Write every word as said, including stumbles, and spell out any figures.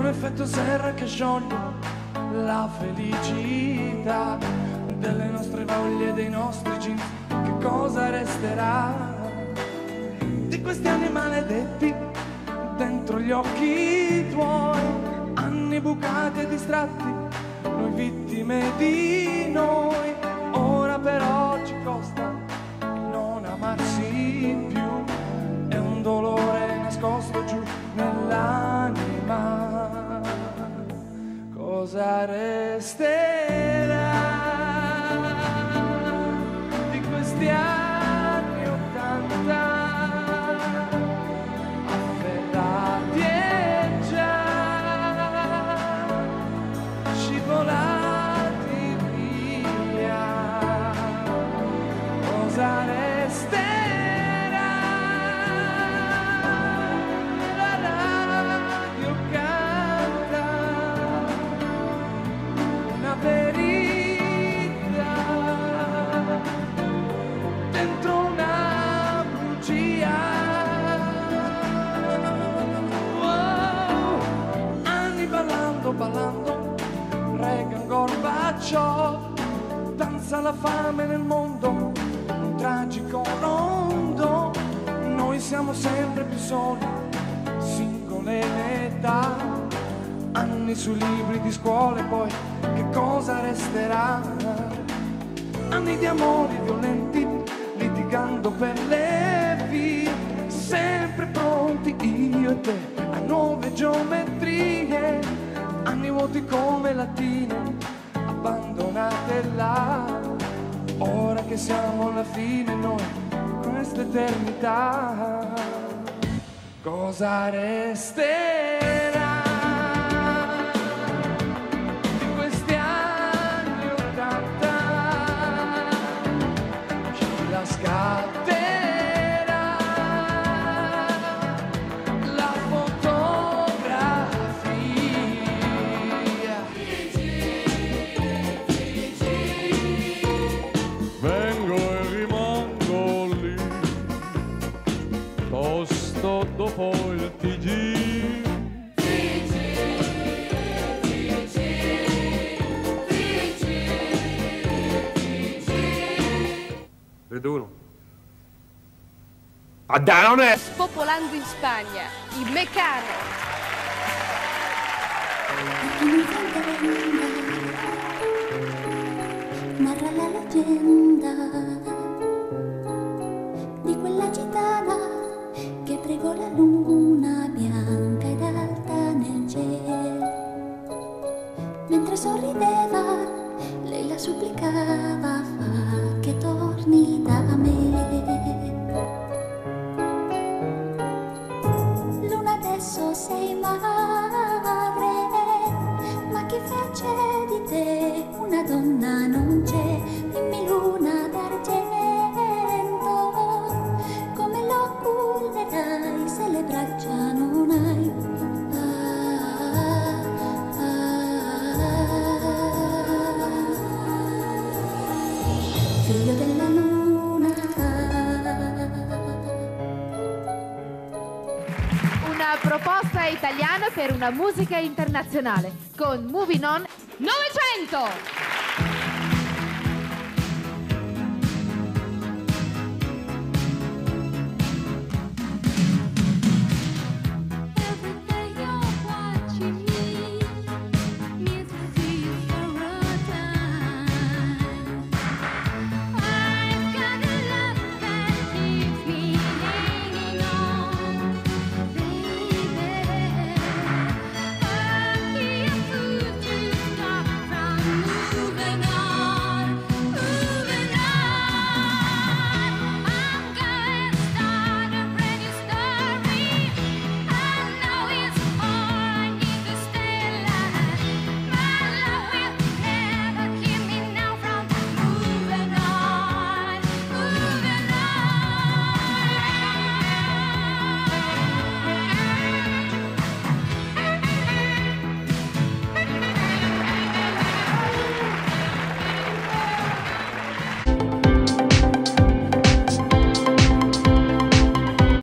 un effetto serra che scioglie la felicità delle nostre voglie e dei nostri jeans. Che cosa resterà di questi anni maledetti dentro gli occhi tuoi? Anni bucati e distratti, noi vittime di noi. Ora però ci costa non amarsi più, è un dolore nascosto giù nell'anima. Cosa resterà di questi anni ottanta, afferrati e già scivolati via? Cosa resterà? La radio canta una verità dentro una bugia. Wow. Anni ballando, ballando, Reagan, Gorbaciov, danza la fame nel mondo, un tragico rondo. Noi siamo sempre più soli, singole età, anni sui libri di scuola e poi che cosa resterà? Anni di amori violenti, litigando per le vie, sempre pronti io e te a nuove geometrie. Anni vuoti come lattine, abbandonate là. Ora che siamo alla fine noi, questa eternità, cosa resterà di questi anni ottanta? Chi la scatterà la fotografia? Vengo e rimango lì, tosto dopo il T G. Vedo uno. Ah, dai, non è! Spopolando in Spagna, i Mecano. Narra la leggenda di quella gitana che pregò la luna bianca ed alta nel cielo. Mentre sorrideva, lei la supplicava: fa che torni da me. Luna, adesso sei madre, ma chi fece di te una donna non c'è. Dimmi, luna d'argento, come lo cullerai se le braccia non hai? Ah, ah, figlio della luna. Una proposta italiana per una musica internazionale con Moving On novecento.